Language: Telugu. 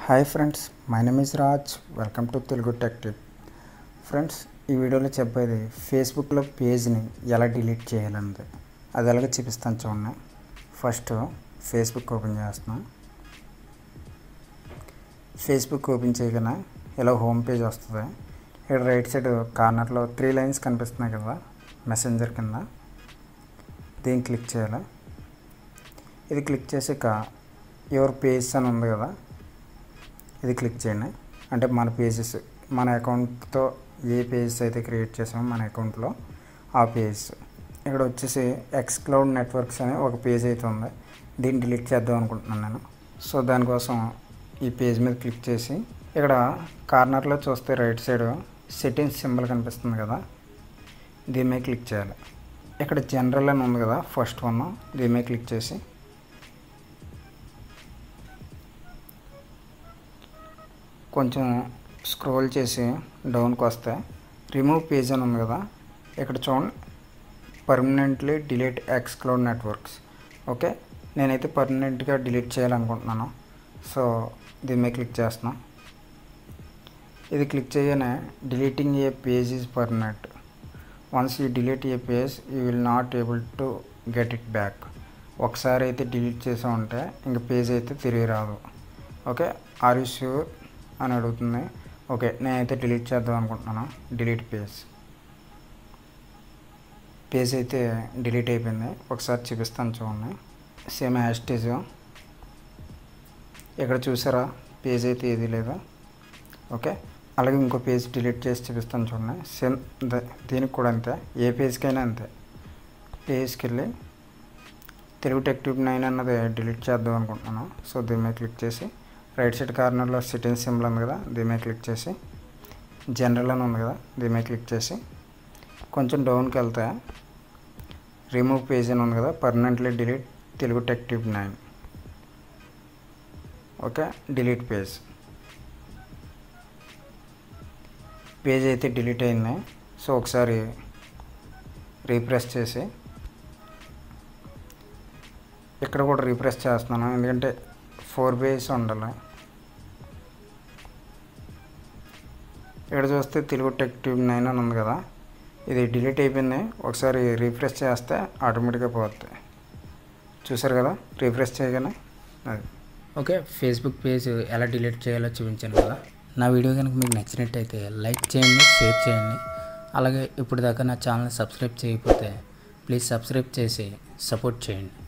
Hi friends, my name is Raj. Welcome to Telugu tech tip. Friends, ఈ వీడియోలో చెప్పేది ఫేస్బుక్లో పేజ్ని ఎలా డిలీట్ చేయాలన్నది. అది ఎలాగో చూపిస్తాను చూడండి. ఫస్ట్ ఫేస్బుక్ ఓపెన్ చేస్తున్నాను. ఫేస్బుక్ ఓపెన్ చేయగానే ఇలా హోమ్ పేజ్ వస్తుంది. ఇక్కడ రైట్ సైడ్ కార్నర్లో 3 లైన్స్ కనిపిస్తున్నాయి కదా, మెసెంజర్ కింద. దీన్ని క్లిక్ చేయాలి. ఇది క్లిక్ చేసాక యువర్ పేజ్ అని ఉంది కదా, ఇది క్లిక్ చేయండి. అంటే మన పేజెస్, మన అకౌంట్తో ఏ పేజెస్ అయితే క్రియేట్ చేసామో మన అకౌంట్లో ఆ పేజెస్. ఇక్కడ వచ్చేసి ఎక్స్ క్లౌడ్ నెట్వర్క్స్ అనే ఒక పేజ్ అయితే ఉంది. దీన్ని డిలీట్ చేద్దాం అనుకుంటున్నాను నేను. సో దానికోసం ఈ పేజ్ మీద క్లిక్ చేసి ఇక్కడ కార్నర్లో చూస్తే రైట్ సైడ్ సెట్టింగ్స్ సింబల్ కనిపిస్తుంది కదా, దీని మీద క్లిక్ చేయాలి. ఇక్కడ జనరల్ అని ఉంది కదా, ఫస్ట్ వన్, దీని మీద క్లిక్ చేసి కొంచెం స్క్రోల్ చేసి డౌన్కి వస్తే రిమూవ్ పేజ్ అని ఉంది కదా, ఇక్కడ చూడండి, permanently delete X cloud networks. Okay, నేనైతే పర్మనెంట్గా డిలీట్ చేయాలనుకుంటున్నాను. సో దీని మీద క్లిక్ చేస్తున్నాను. ఇది క్లిక్ చేయగానే deleting a page is permanent. Once you delete a page you will not able to get it back. ఒకసారి అయితే డిలీట్ చేసా ఉంటే ఇంక పేజ్ అయితే తిరిగి రాదు. ఓకే, ఆర్ యూ ష్యూర్ అని అడుగుతుంది. ఓకే, నేనైతే డిలీట్ చేద్దాం అనుకుంటున్నాను. డిలీట్ పేజ్ అయితే డిలీట్ అయిపోయింది. ఒకసారి చూపిస్తాను చూడండి. సేమ్ హ్యాష్టేజ్ ఇక్కడ చూసారా, పేజ్ అయితే ఏది లేదు. ఓకే, అలాగే ఇంకో పేజ్ డిలీట్ చేసి చూపిస్తాను చూడండి. సేమ్ దీనికి కూడా అంతే, ఏ పేజ్కైనా అంతే. పేజ్కి వెళ్ళి తెలుగు టెక్ టిప్ 9 అన్నది డిలీట్ చేద్దాం అనుకుంటున్నాను. సో దీని మీద క్లిక్ చేసి రైట్ సైడ్ కార్నర్లో సెట్టింగ్స్ సింబల్ ఉంది కదా, దీని మీద క్లిక్ చేసి జనరల్ అని ఉంది కదా, దీని మీద క్లిక్ చేసి కొంచెం డౌన్కి వెళ్తే రిమూవ్ పేజ్ అని ఉంది కదా, permanently delete Telugu tech tip 9. Okay, delete page అయితే డిలీట్ అయింది. సో ఒకసారి రీప్రెస్ చేసి ఇక్కడ కూడా రీప్రెస్ చేస్తున్నాను, ఎందుకంటే 4 పేజెస్ ఉండాలి. ఇక్కడ చూస్తే తెలుగు టెక్ టిప్ 9 అని ఉంది కదా, ఇది డిలీట్ అయిపోయింది. ఒకసారి రీఫ్రెష్ చేస్తే ఆటోమేటిక్గా పోతుంది. చూసారు కదా, రీఫ్రెష్ చేయగానే అది. ఓకే, ఫేస్బుక్ పేజ్ ఎలా డిలీట్ చేయాలో చూపించాను కదా. నా వీడియో కనుక మీకు నచ్చినట్టయితే లైక్ చేయండి, షేర్ చేయండి. అలాగే ఇప్పుడు దాకా నా ఛానల్ సబ్స్క్రైబ్ చేయకపోతే ప్లీజ్ సబ్స్క్రైబ్ చేసి సపోర్ట్ చేయండి.